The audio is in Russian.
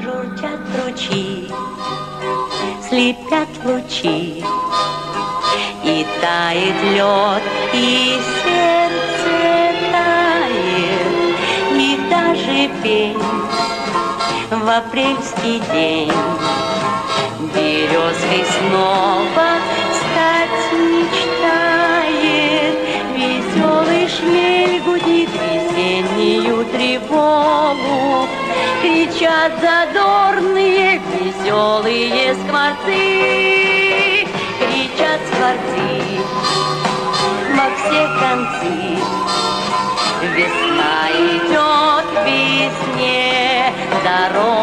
Журчат ручьи, слепят лучи, и тает лед, и сердце тает, и даже пень в апрельский день березкой снова стать мечтает. Веселый шмель гудит весеннюю тревогу, кричат задорные веселые скворцы, кричат скворцы во все концы. Весна идет к весне, дорога